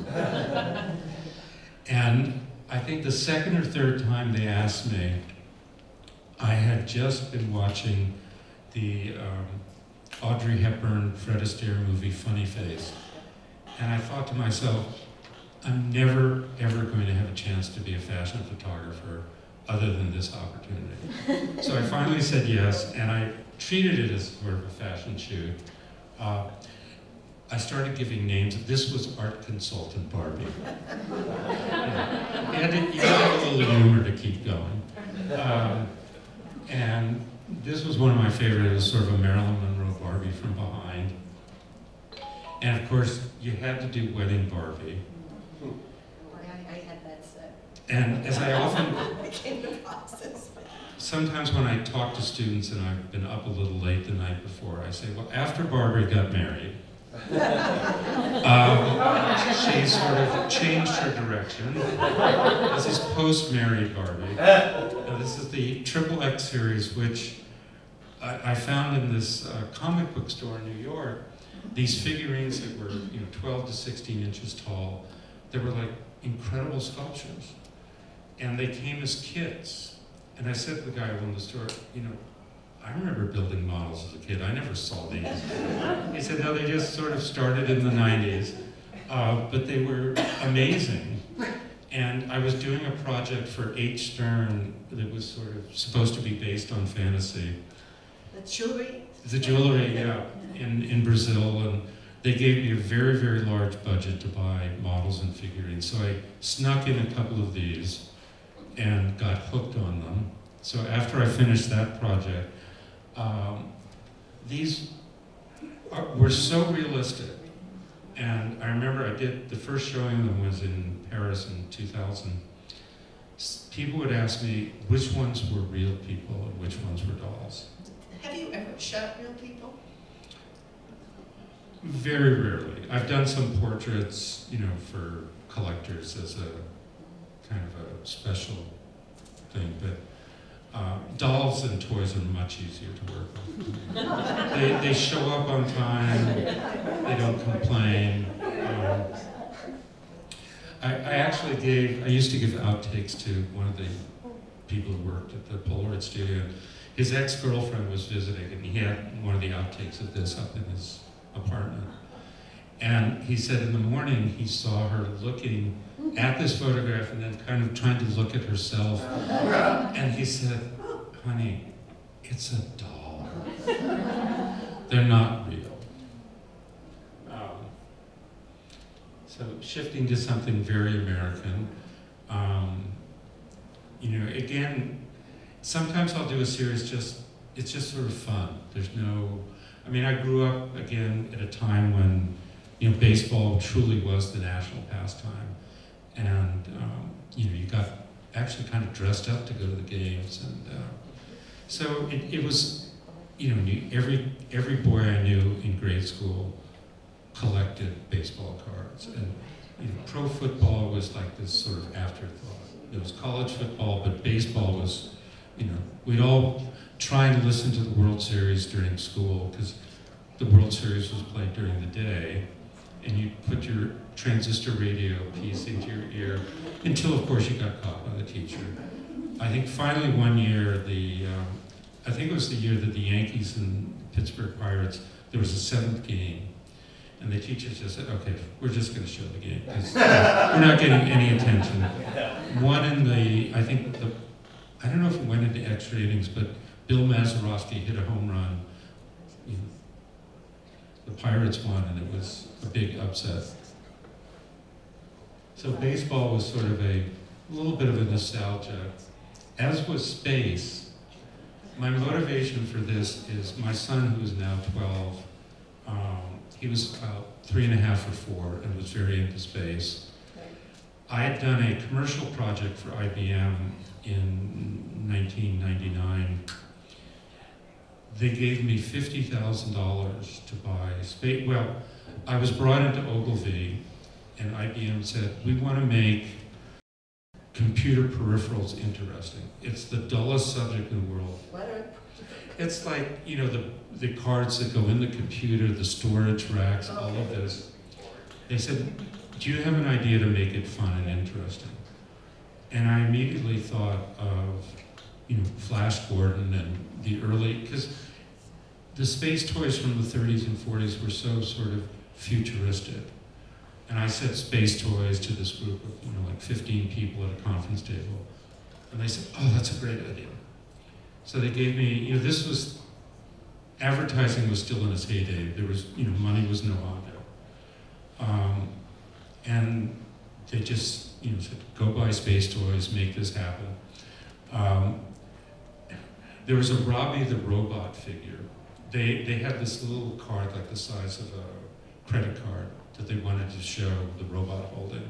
And I think the second or third time they asked me, I had just been watching the um, Audrey Hepburn, Fred Astaire movie, Funny Face. And I thought to myself, I'm never, ever going to have a chance to be a fashion photographer other than this opportunity. So I finally said yes, and I treated it as sort of a fashion shoot. Uh, I started giving names. This was art consultant Barbie. Yeah. You, had to, you had to have a little humor to keep going. Um, and this was one of my favorites. It was sort of a Marilyn Monroe Barbie from behind. And of course, you had to do Wedding Barbie. I, I had that set. And as I often, Became the process. sometimes when I talk to students and I've been up a little late the night before, I say, well, after Barbie got married, um, she sort of changed her direction. This is post-married Barbie. Now, this is the Triple X series, which I, I found in this uh, comic book store in New York. These figurines that were, you know, twelve to sixteen inches tall. They were like incredible sculptures. And they came as kits. And I said to the guy who owned the store, you know, I remember building models as a kid. I never saw these. He said, no, they just sort of started in the nineties. Uh, but they were amazing. And I was doing a project for H. Stern that was sort of supposed to be based on fantasy. The jewelry? The jewelry, yeah, in, in Brazil. And they gave me a very, very large budget to buy models and figurines. So I snuck in a couple of these and got hooked on them. So after I finished that project, um, these are, were so realistic. And I remember I did, the first showing of them was in Paris in two thousand. People would ask me which ones were real people and which ones were dolls. Have you ever shot real people? Very rarely. I've done some portraits, you know, for collectors as a kind of a special thing, but uh, dolls and toys are much easier to work with. they, they show up on time, they don't complain. Um, I, I actually gave, I used to give outtakes to one of the people who worked at the Polaroid studio. His ex-girlfriend was visiting, and he had one of the outtakes of this up in his apartment. And he said in the morning he saw her looking at this photograph and then kind of trying to look at herself. And he said, honey, it's a doll. They're not real. Um, so shifting to something very American, um, you know, again, sometimes I'll do a series just, it's just sort of fun. There's no, I mean, I grew up, again, at a time when, you know, baseball truly was the national pastime. And, um, you know, you got actually kind of dressed up to go to the games. And uh, So it, it was, you know, every, every boy I knew in grade school collected baseball cards. And you know, pro football was like this sort of afterthought. There was college football, but baseball was, you know, we'd all try and listen to the World Series during school because the World Series was played during the day, and you put your transistor radio piece into your ear until, of course, you got caught by the teacher. I think finally one year, the um, I think it was the year that the Yankees and Pittsburgh Pirates, there was a seventh game, and the teacher just said, okay, we're just going to show the game because we're not getting any attention. One in the, I think, the, I don't know if it went into extra innings, but Bill Mazeroski hit a home run. You know, the Pirates won, and it was a big upset. So baseball was sort of a, a little bit of a nostalgia, as was space. My motivation for this is my son, who is now twelve, um, he was about three and a half or four and was very into space. I had done a commercial project for I B M in nineteen ninety-nine. They gave me fifty thousand dollars to buy space. Well, I was brought into Ogilvy, and I B M said, we want to make computer peripherals interesting. It's the dullest subject in the world. What are, It's like, you know, the, the cards that go in the computer, the storage racks, all of this. They said, do you have an idea to make it fun and interesting? And I immediately thought of, you know, Flash Gordon and the early, because the space toys from the thirties and forties were so sort of futuristic. And I said space toys to this group of, you know, like fifteen people at a conference table. And they said, oh, that's a great idea. So they gave me, you know, this was, advertising was still in its heyday. There was, you know, money was no object. Um, and they just, you know, said, go buy space toys, make this happen. Um, there was a Robbie the Robot figure. They, they had this little card like the size of a credit card that they wanted to show the robot holding.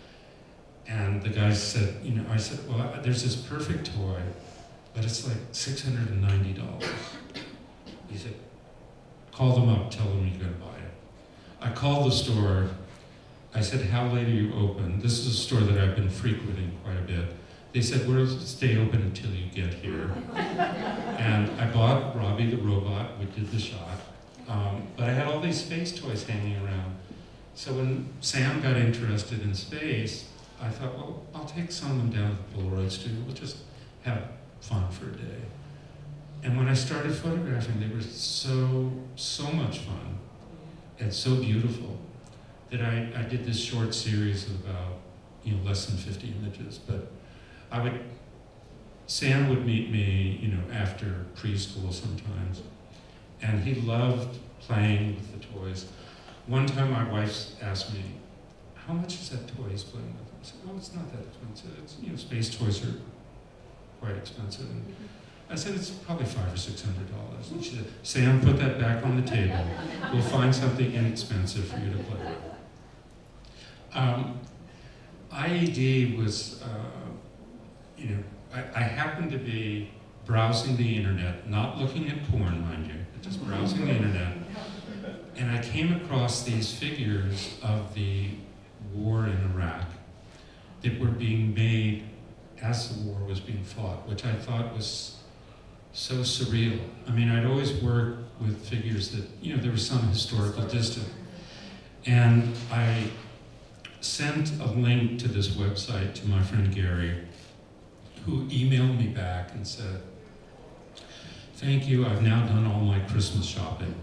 And the guy said, you know, I said, well, there's this perfect toy, but it's like six hundred ninety dollars. He said, call them up, tell them you're gonna buy it. I called the store. I said, how late are you open? This is a store that I've been frequenting quite a bit. They said, we'll stay open until you get here. And I bought Robbie the Robot, we did the shot. Um, but I had all these space toys hanging around. So when Sam got interested in space, I thought, well, I'll take some of them down to the Polaroid studio. We'll just have fun for a day. And when I started photographing, they were so, so much fun and so beautiful that I, I did this short series of about, you know, less than fifty images. But I would, Sam would meet me, you know, after preschool sometimes, and he loved playing with the toys. One time my wife asked me, how much is that toy he's playing with? I said, oh, it's not that expensive. It's, you know, space toys are quite expensive. And I said, it's probably five or six hundred dollars. And she said, Sam, put that back on the table. We'll find something inexpensive for you to play with. Um, I E D was, uh, you know, I, I happened to be browsing the internet, not looking at porn, mind you, but just browsing the internet. And I came across these figures of the war in Iraq that were being made as the war was being fought, which I thought was so surreal. I mean, I'd always worked with figures that, you know, there was some historical distance. And I sent a link to this website to my friend Gary, who emailed me back and said, thank you, I've now done all my Christmas shopping.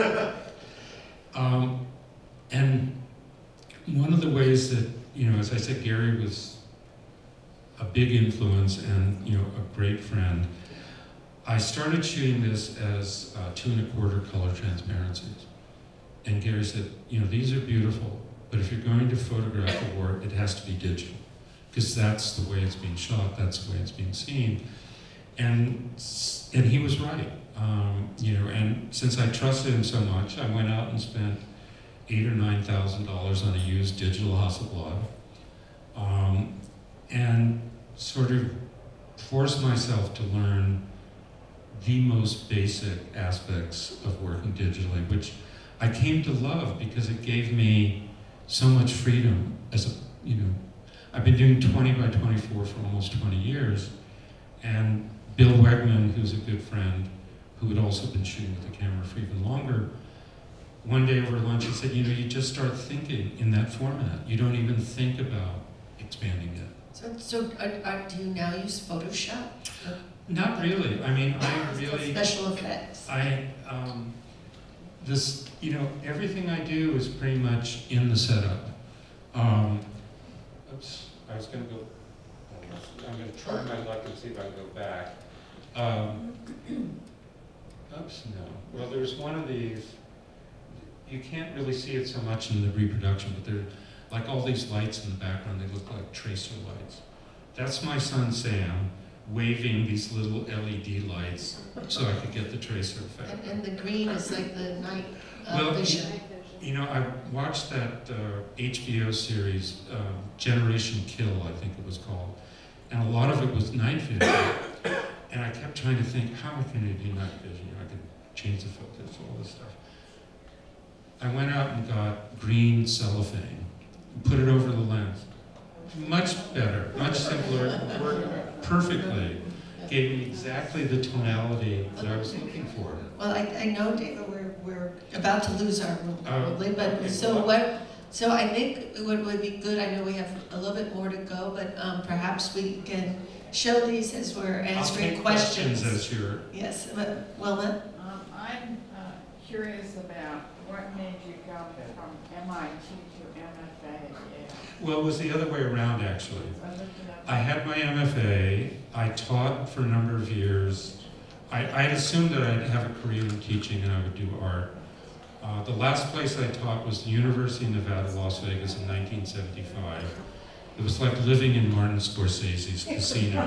um, and one of the ways that, you know, as I said, Gary was a big influence and, you know, a great friend. I started shooting this as uh, two and a quarter color transparencies. And Gary said, you know, these are beautiful, but if you're going to photograph the war, it has to be digital, because that's the way it's being shot, that's the way it's being seen. And, and he was right. Um, you know, and since I trusted him so much, I went out and spent eight or nine thousand dollars on a used digital Hasselblad, um, and sort of forced myself to learn the most basic aspects of working digitally, which I came to love because it gave me so much freedom as a, you know, I've been doing twenty by twenty-four for almost twenty years, and Bill Wegman, who's a good friend, who had also been shooting with the camera for even longer, one day over lunch he said, you know, you just start thinking in that format. You don't even think about expanding it. So, so uh, uh, do you now use Photoshop? Or Not really. I mean, I really... special effects? I, um, this, you know, everything I do is pretty much in the setup. Um, oops, I was going to go, I'm going to try my luck and see if I can go back. Um, oops, no. Well, there's one of these, you can't really see it so much in the reproduction, but they're like all these lights in the background, they look like tracer lights. That's my son Sam waving these little L E D lights so I could get the tracer effect. And, and the green is like the night uh, Well, vision. You know, I watched that uh, H B O series, uh, Generation Kill, I think it was called, and a lot of it was night vision. And I kept trying to think, how can I do night vision? You know, I could change the filters, all this stuff. I went out and got green cellophane, and put it over the lens. Much better, much simpler, worked perfectly. Gave me exactly the tonality that I was looking for. Well, I, I know, David, we're, we're about to lose our room probably, but okay, so well- what, so I think what would be good, I know we have a little bit more to go, but um, perhaps we can show these as we're I'll answering take questions. questions as you're... Yes, but Wilma? Um, I'm uh, curious about what made you go from M I T to M F A. Yeah. Well, it was the other way around, actually. I looked it up. I had my M F A, I taught for a number of years. I, I had assumed that I'd have a career in teaching and I would do art. Uh, the last place I taught was the University of Nevada, Las Vegas in nineteen seventy-five. It was like living in Martin Scorsese's casino.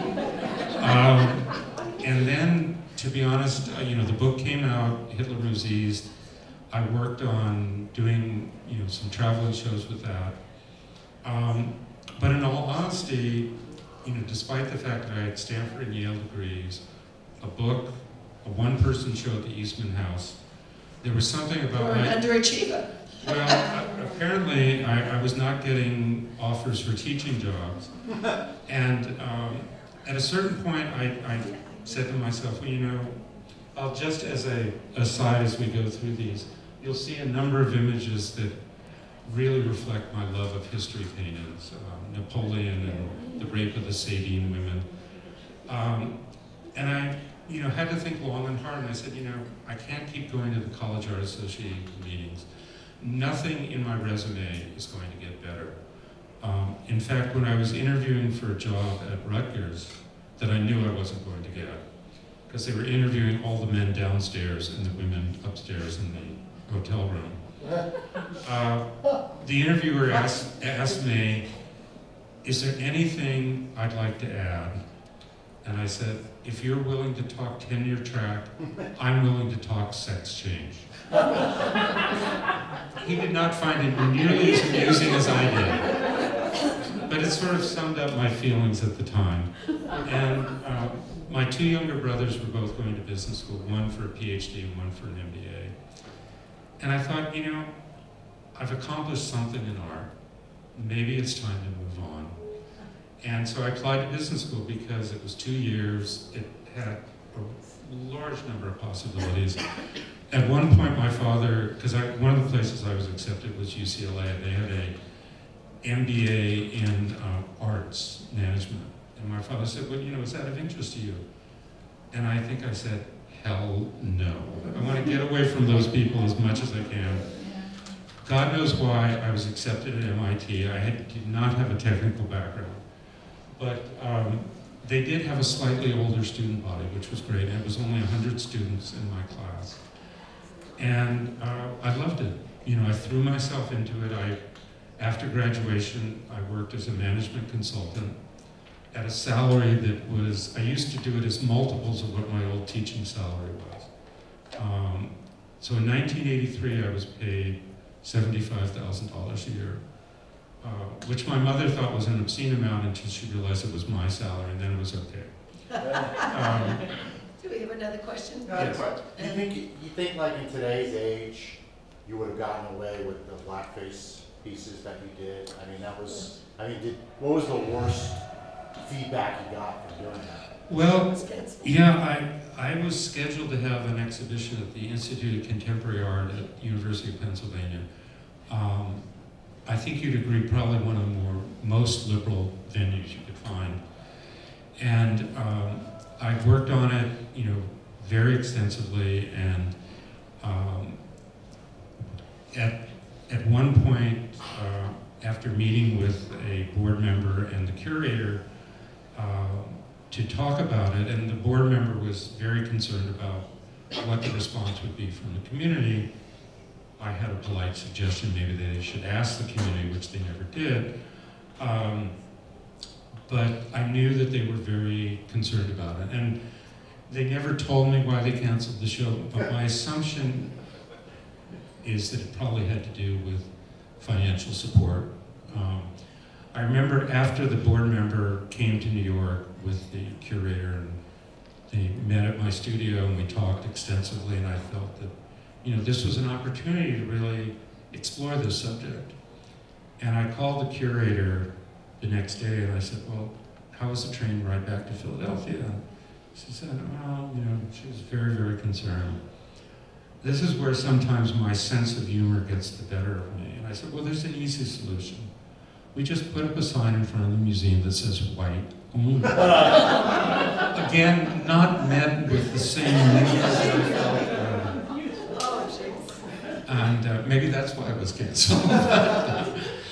Um, and then, to be honest, uh, you know, the book came out, Hitler Was Eased. I worked on doing, you know, some traveling shows with that. Um, but in all honesty, you know, despite the fact that I had Stanford and Yale degrees, a book, a one-person show at the Eastman House, there was something about You're my... an underachiever. Well, uh, apparently I, I was not getting offers for teaching jobs. And um, at a certain point, I, I said to myself, well, you know, I'll just as a aside as we go through these, you'll see a number of images that really reflect my love of history paintings, um, Napoleon and the rape of the Sabine women. Um, and I, you know, had to think long and hard, and I said, you know, I can't keep going to the College Art Association meetings. Nothing in my resume is going to get better. Um, in fact, when I was interviewing for a job at Rutgers that I knew I wasn't going to get, because they were interviewing all the men downstairs and the women upstairs in the hotel room. Uh, the interviewer asked, asked me, is there anything I'd like to add? And I said, if you're willing to talk tenure track, I'm willing to talk sex change. He did not find it nearly as amusing as I did. But it sort of summed up my feelings at the time. And uh, my two younger brothers were both going to business school, one for a PhD and one for an M B A. And I thought, you know, I've accomplished something in art. Maybe it's time to move on. And so I applied to business school because it was two years, it had a large number of possibilities. At one point my father, because one of the places I was accepted was U C L A, they had a M B A in uh, arts management. And my father said, well, you know, is that of interest to you? And I think I said, hell no. I want to get away from those people as much as I can. God knows why I was accepted at M I T. I had, did not have a technical background. But um, they did have a slightly older student body, which was great, and it was only one hundred students in my class. And uh, I loved it. You know, I threw myself into it. I, after graduation, I worked as a management consultant at a salary that was, I used to do it as multiples of what my old teaching salary was. Um, so in nineteen eighty-three, I was paid seventy-five thousand dollars a year. Uh, which my mother thought was an obscene amount until she realized it was my salary, and then it was okay. Um, Do we have another question? No, Yes. but you think, you think like in today's age, you would have gotten away with the blackface pieces that you did? I mean, that was, I mean, did, what was the worst feedback you got from doing that? Well, yeah, I, I was scheduled to have an exhibition at the Institute of Contemporary Art at the University of Pennsylvania. Um, I think you'd agree, probably one of the more, most liberal venues you could find. And um, I've worked on it, you know, very extensively, and um, at, at one point, uh, after meeting with a board member and the curator, uh, to talk about it, and the board member was very concerned about what the response would be from the community. I had a polite suggestion, maybe they should ask the community, which they never did. Um, but I knew that they were very concerned about it. And they never told me why they canceled the show, but my assumption is that it probably had to do with financial support. Um, I remember after the board member came to New York with the curator, and they met at my studio and we talked extensively, and I felt that, you know, this was an opportunity to really explore this subject. And I called the curator the next day and I said, well, how was the train ride back to Philadelphia? She said, well, you know, she was very, very concerned. This is where sometimes my sense of humor gets the better of me. And I said, well, there's an easy solution. We just put up a sign in front of the museum that says white only. Again, not met with the same news that I felt. Uh, Oh, jeez. and uh, maybe that's why it was canceled. Uh,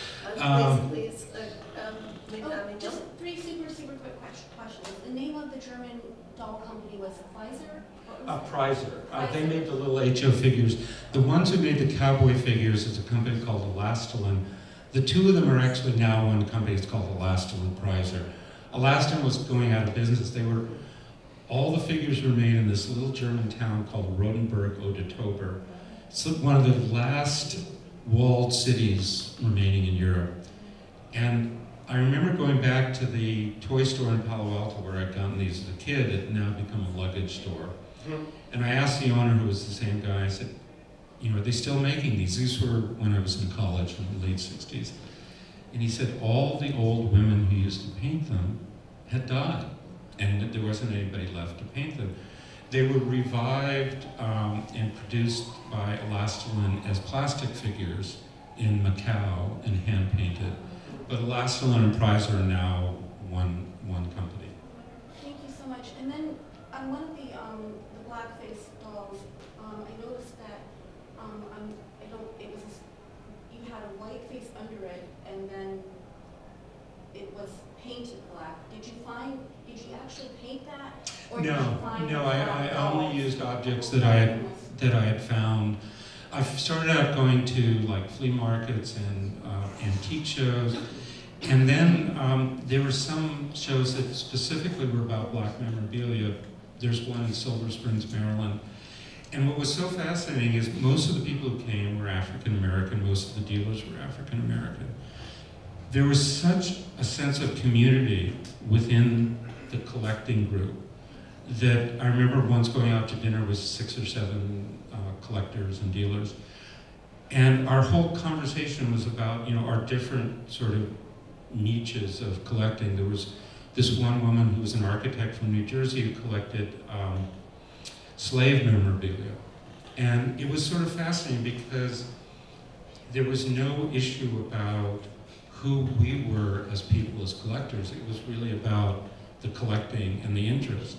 Um, Please, please, uh, um, maybe, I Oh, mean, just don't- three super, super quick ques- questions. The name of the German doll company was Pfizer? What Uh, was it? Prizer. Uh, they made the little H O figures. The ones who made the cowboy figures is a company called Elastilin. The two of them are actually now one company. It's called Elastilin Prizer. Elastilin was going out of business. They were, all the figures were made in this little German town called Rotenburg Odertober. It's one of the last walled cities remaining in Europe. And I remember going back to the toy store in Palo Alto where I'd gotten these as a kid. It had now become a luggage store. And I asked the owner, who was the same guy, I said, you know, are they still making these? These were when I was in college in the late sixties. And he said all the old women who used to paint them had died, and that there wasn't anybody left to paint them. They were revived um, and produced by Elastilin as plastic figures in Macau and hand-painted. But Elastilin and Prizer are now one, one company. Thank you so much. And then on one of the, um, the blackface dolls, um, I noticed that, um, um, I don't, it was, you had a white face under it, and then it was painted black. Did you find, did you actually paint that? Or did you No, find no, black I, I dolls? only used objects that I had, that I had found. I started out going to like flea markets and uh, antique shows, and then um, there were some shows that specifically were about black memorabilia. There's one in Silver Springs, Maryland. And what was so fascinating is most of the people who came were African American, most of the dealers were African American. There was such a sense of community within the collecting group that I remember once going out to dinner with six or seven uh, collectors and dealers, and our whole conversation was about, you know, our different sort of niches of collecting. There was this one woman who was an architect from New Jersey who collected um, slave memorabilia, and it was sort of fascinating because there was no issue about who we were as people, as collectors. It was really about the collecting and the interest.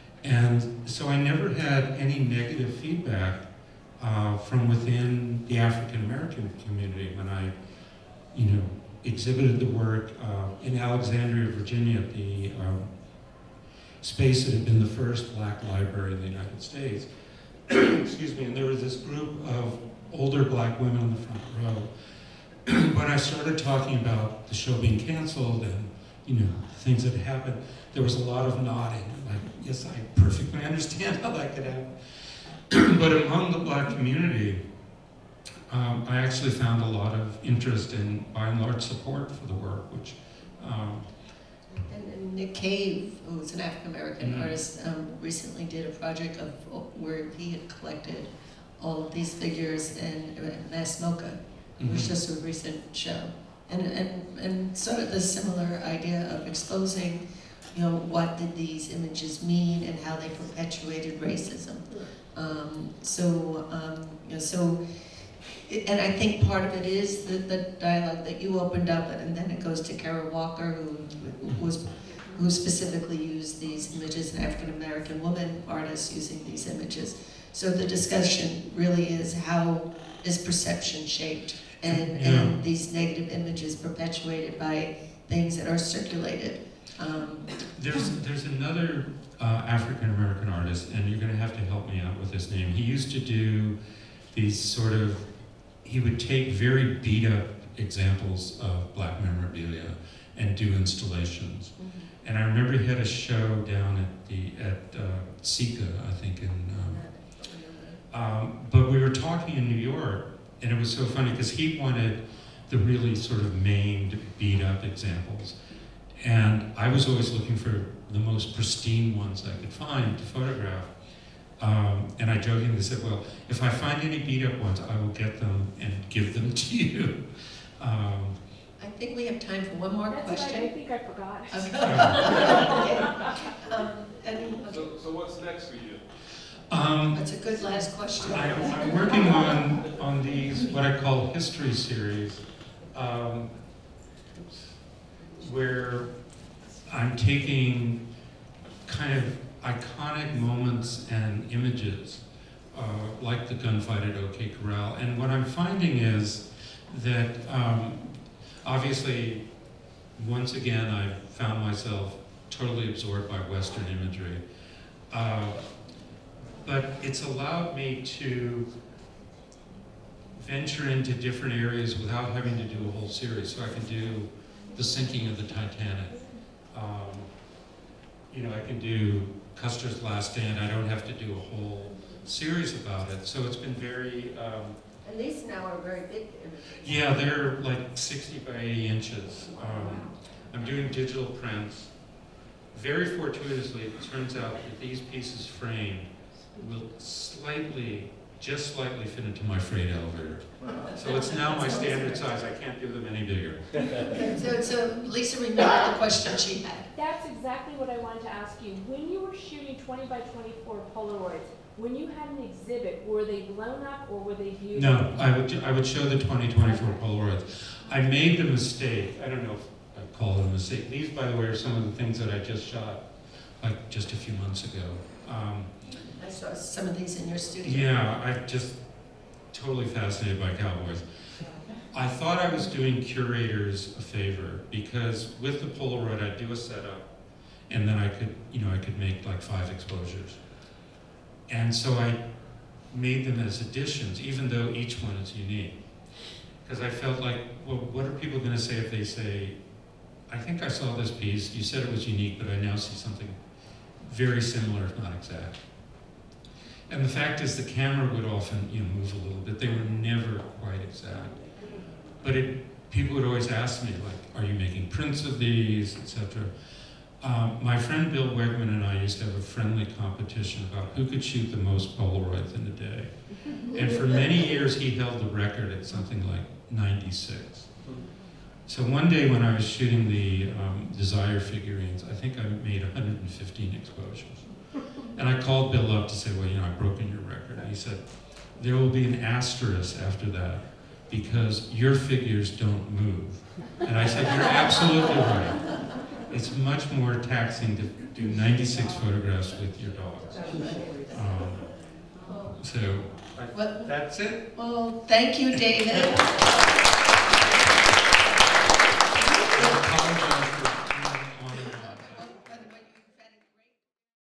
And so I never had any negative feedback uh, from within the African American community when I, you know, exhibited the work uh, in Alexandria, Virginia, at the um, space that had been the first black library in the United States. Excuse me, and there was this group of older black women on the front row. When I started talking about the show being canceled and, you know, things that happened, there was a lot of nodding, like, yes, I perfectly understand how that could happen. But among the black community, um, I actually found a lot of interest and, by and large, support for the work, which um, And, and Nick Cave, who's an African-American Mm-hmm. artist, um, recently did a project of where he had collected all of these figures in, in Mass Mocha. It was Mhm. just a recent show. And, and, and sort of the similar idea of exposing, you know, what did these images mean and how they perpetuated racism. Um, so, um, you know, so, and I think part of it is the, the dialogue that you opened up, and then it goes to Kara Walker, who, who was, who specifically used these images, an African-American woman artist using these images. So the discussion really is how is perception shaped, and, Yeah. and these negative images perpetuated by things that are circulated. Um, There's there's another uh, African American artist, and you're going to have to help me out with his name. He used to do these sort of, he would take very beat up examples of black memorabilia and do installations. mm-hmm. And I remember he had a show down at the at uh, Sika, I think, in. Um, um, but we were talking in New York, and it was so funny because he wanted the really sort of maimed, beat up examples. And I was always looking for the most pristine ones I could find to photograph. Um, and I jokingly said, well, if I find any beat up ones, I will get them and give them to you. Um, I think we have time for one more That's question. right, I think I forgot. Okay. Okay. Um, and, So, so what's next for you? um, that's a good last question. I, I'm working on, on these, what I call history series, um, where I'm taking kind of iconic moments and images, uh, like the gunfight at OK Corral. And what I'm finding is that, um, obviously, once again, I've found myself totally absorbed by Western imagery. Uh, but it's allowed me to venture into different areas without having to do a whole series. So I can do the sinking of the Titanic. Um, you know, I can do Custer's Last Stand. I don't have to do a whole series about it. So it's been very, um, And these now are very big images. yeah, they're like sixty by eighty inches. Um, I'm doing digital prints. Very fortuitously, it turns out that these pieces framed will slightly, just slightly fit into my freight elevator. So it's now my standard size. I can't do them any bigger. Okay, so, so Lisa remembered the question she had. That's exactly what I wanted to ask you. When you were shooting twenty by twenty-four Polaroids, when you had an exhibit, were they blown up or were they viewed? No, I would, I would show the twenty twenty-four Polaroids. I made the mistake, I don't know if I'd call it a mistake. These, by the way, are some of the things that I just shot, like just a few months ago. Um, I saw some of these in your studio. yeah, I'm just totally fascinated by cowboys. I thought I was doing curators a favor because with the Polaroid, I'd do a setup and then I could, you know, I could make like five exposures. And so I made them as additions, even though each one is unique. Because I felt like, well, what are people going to say if they say, I think I saw this piece, you said it was unique, but I now see something very similar, if not exact. And the fact is the camera would often, you know, move a little bit. They were never quite exact. But it, people would always ask me, like, are you making prints of these, et cetera. Um, my friend Bill Wegman and I used to have a friendly competition about who could shoot the most Polaroids in a day. And for many years, he held the record at something like ninety-six. So one day when I was shooting the um, Desire figurines, I think I made one hundred fifteen exposures. And I called Bill up to say, well, you know, I've broken your record. And he said, there will be an asterisk after that because your figures don't move. And I said, you're absolutely right. It's much more taxing to do ninety-six photographs with your dogs. Um, so I, Well, that's it. well, thank you, David.